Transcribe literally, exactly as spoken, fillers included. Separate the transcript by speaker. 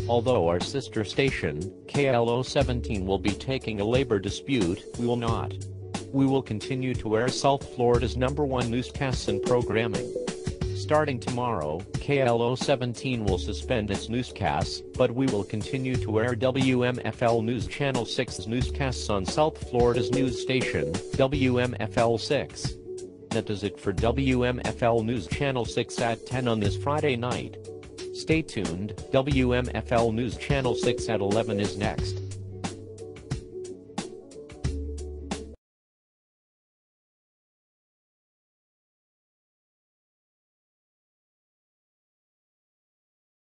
Speaker 1: Although our sister station, K L O seventeen, will be taking a labor dispute, we will not. We will continue to air South Florida's number one newscasts and programming. Starting tomorrow, K L O seventeen will suspend its newscasts, but we will continue to air W M F L News Channel six's newscasts on South Florida's news station, W M F L six. That does it for W M F L News Channel six at ten on this Friday night. Stay tuned, W M F L News Channel six at eleven is next.